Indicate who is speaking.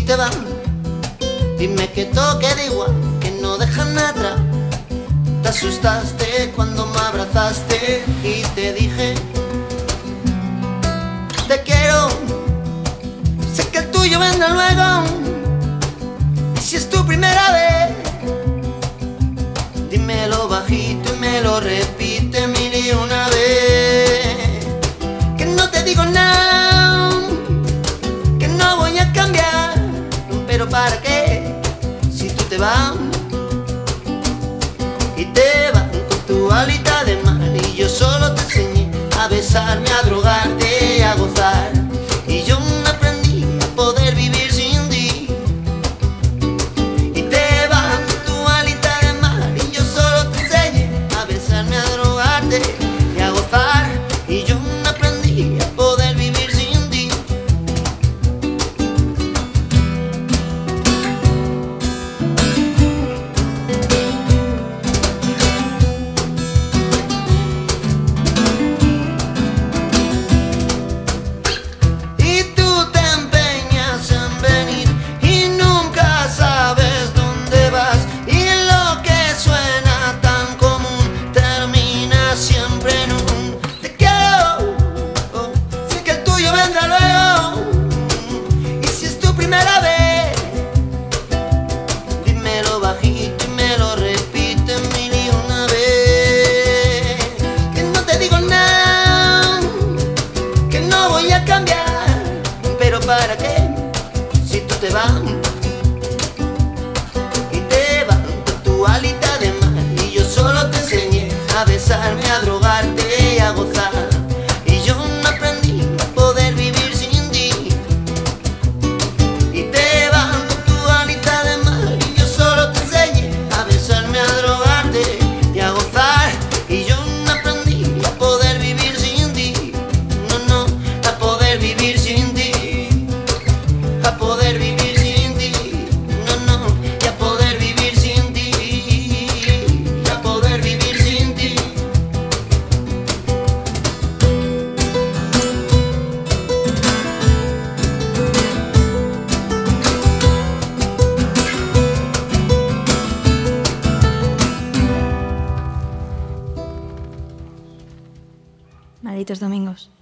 Speaker 1: te vas, dime que toque da igual, que no dejan nada atrás. Te asustaste cuando me abrazaste y te dije te quiero, sé que el tuyo vendrá luego. Y si es tu primera vez, dímelo bajito y me lo repite mil y una vez. Que no te digo nada, que no voy a cambiar, pero ¿para qué? Si tú te vas y te vas con tu alita de mar, y yo solo te enseñé a besarme, a drogarte, a gozar, y yo no aprendí a poder vivir sin ti. Y te vas con tu alita de mar, y yo solo te enseñé a besarme, a drogarte y a gozar, y yo no aprendí a poder vivir sin ti. ¿Para qué? Si tú te vas y te vas con tu alita de mar, y yo solo te enseñé a besarme, a drogarte y a gozar, y yo no aprendí a poder vivir sin ti. Y te vas con tu alita de mar, y yo solo te enseñé a besarme, a drogarte y a gozar, y yo no aprendí a poder vivir sin ti. No, no, a poder vivir sin ti. A poder vivir sin ti, no, no, y a poder vivir sin ti, y a poder vivir sin ti.
Speaker 2: Malditos domingos.